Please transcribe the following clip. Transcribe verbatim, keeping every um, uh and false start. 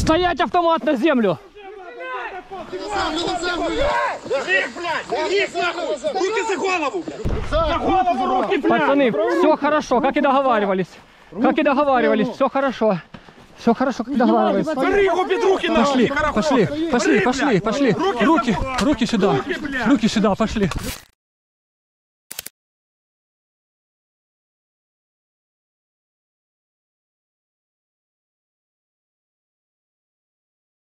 Стоять автомат на землю! Руки за голову! За голову руки, блядь! Пацаны, все хорошо, как и договаривались. Как и договаривались, все хорошо. Все хорошо, как и договаривались. Бери его под руки, Пошли, нахуй! пошли, пошли, пошли, пошли. Руки, руки сюда, руки сюда, пошли.